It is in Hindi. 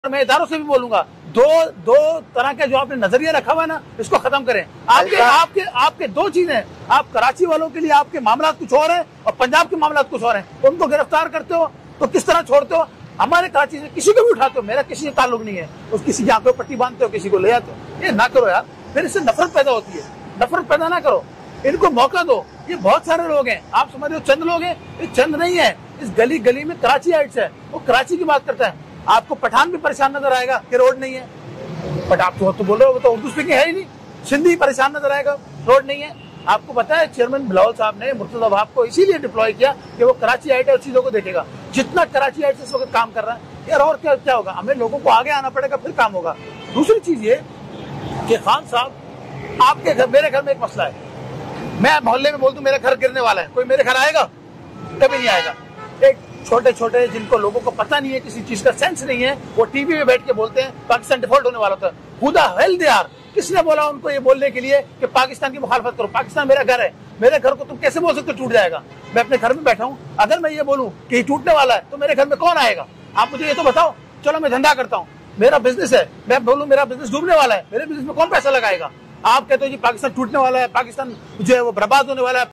मैं इदारों से भी बोलूंगा, दो तरह के जो आपने नजरिया रखा हुआ है ना, इसको खत्म करें। आपके दो चीजें, आप कराची वालों के लिए आपके मामला कुछ और है और पंजाब के मामला कुछ और है। उनको गिरफ्तार करते हो तो किस तरह छोड़ते हो? हमारे कराची से किसी को भी उठाते हो, मेरा किसी से ताल्लुक नहीं है, उस किसी की आंखों पट्टी बांधते हो, किसी को ले आते हो। ये ना करो यार, फिर इससे नफरत पैदा होती है। नफरत पैदा ना करो, इनको मौका दो। ये बहुत सारे लोग हैं, आप समझ रहे हो चंद लोग हैं, ये चंद नहीं है। इस गली गली में कराची आइट्स है, वो कराची की बात करता है। आपको पठान भी परेशान नजर आएगा कि रोड नहीं है, बट आप तो बोल रहे हो, वो तो उर्दू स्पीकिंग है ही नहीं। सिंधी परेशान नजर आएगा, रोड नहीं है। आपको पता है चेयरमैन बिलावल साहब ने मुर्तजा वहाब को इसीलिए डिप्लॉय किया कि वो कराची आइट है, उस चीजों को देखेगा। जितना कराची आइट इस वक्त काम कर रहा है यार, और क्या होगा? हमें लोगों को आगे आना पड़ेगा, फिर काम होगा। दूसरी चीज ये कि खान साहब, आपके घर, मेरे घर में एक मसला है। मैं मोहल्ले में बोल दूं मेरा घर गिरने वाला है, कोई मेरे घर आएगा? कभी नहीं आएगा। एक छोटे छोटे जिनको लोगों को पता नहीं है, किसी चीज का सेंस नहीं है, वो टीवी में बैठ के बोलते हैं पाकिस्तान डिफॉल्ट होने वाला था। खुदा हेल दे यार, किसने बोला उनको ये बोलने के लिए कि पाकिस्तान की मुखालफत करो? पाकिस्तान मेरा घर है, मेरे घर को तुम कैसे बोल सकते हो टूट जाएगा? मैं अपने घर में बैठा हूँ, अगर मैं ये बोलूं कि ये टूटने वाला है तो मेरे घर में कौन आएगा? आप मुझे ये तो बताओ। चलो मैं धंधा करता हूँ, मेरा बिजनेस है, मैं बोलूं मेरा बिजनेस डूबने वाला है, मेरे बिजनेस में कौन पैसा लगाएगा? आप कहते हो जी पाकिस्तान टूटने वाला है, पाकिस्तान जो है वो बर्बाद होने वाला है।